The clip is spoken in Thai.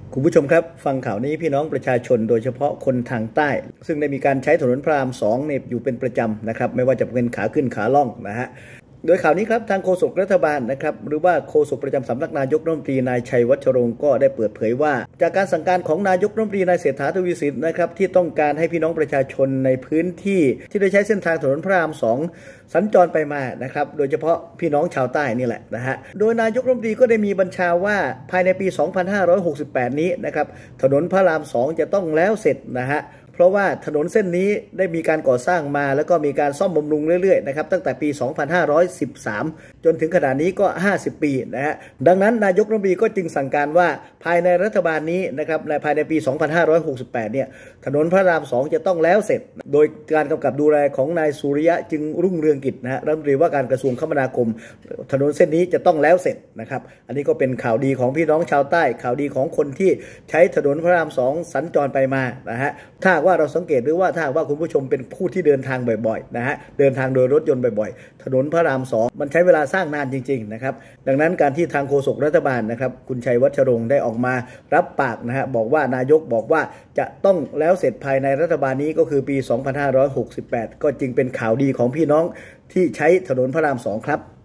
คุณผู้ชมครับฟังข่าวนี้พี่น้องประชาชนโดยเฉพาะคนทางใต้ซึ่งได้มีการใช้ถนนพระราม2เนี่ยอยู่เป็นประจำนะครับไม่ว่าจะเป็นขาขึ้นขาล่องนะฮะโดยข่าวนี้ครับทางโฆษกรัฐบาลนะครับหรือว่าโฆษกประจำสำนักนายกรัฐมนตรีนายชัยวัชรงค์ก็ได้เปิดเผยว่าจากการสั่งการของนายกรัฐมนตรีนายเศรษฐาทวีสินนะครับที่ต้องการให้พี่น้องประชาชนในพื้นที่ที่ได้ใช้เส้นทางถนนพระราม2สัญจรไปมานะครับโดยเฉพาะพี่น้องชาวใต้นี่แหละนะฮะโดยนายกรัฐมนตรีก็ได้มีบัญชาว่าภายในปี 2568 นี้นะครับถนนพระราม2จะต้องแล้วเสร็จนะฮะเพราะว่าถนนเส้นนี้ได้มีการก่อสร้างมาแล้วก็มีการซ่อมบำรุงเรื่อยๆนะครับตั้งแต่ปี 2513 จนถึงขณะนี้ก็ 50 ปีนะฮะดังนั้นนายกรัฐมนตรีก็จึงสั่งการว่าภายในรัฐบาลนี้นะครับภายในปี 2568 เนี่ยถนนพระราม2จะต้องแล้วเสร็จโดยการกำกับดูแลของนายสุริยะจึงรุ่งเรืองกิจนะฮะรัฐมนตรีว่าการกระทรวงคมนาคมถนนเส้นนี้จะต้องแล้วเสร็จนะครับอันนี้ก็เป็นข่าวดีของพี่น้องชาวใต้ข่าวดีของคนที่ใช้ถนนพระราม2สัญจรไปมานะฮะถ้าว่าเราสังเกตหรือว่าถ้าว่าคุณผู้ชมเป็นผู้ที่เดินทางบ่อยๆนะฮะเดินทางโดยรถยนต์บ่อยๆถนนพระราม2มันใช้เวลาสร้างนานจริงๆนะครับดังนั้นการที่ทางโฆษกรัฐบาลนะครับคุณชัยวัชรงค์ได้ออกมารับปากนะฮะบอกว่านายกบอกว่าจะต้องแล้วเสร็จภายในรัฐบาลนี้ก็คือปี 2568 ก็จึงเป็นข่าวดีของพี่น้องที่ใช้ถนนพระราม2ครับ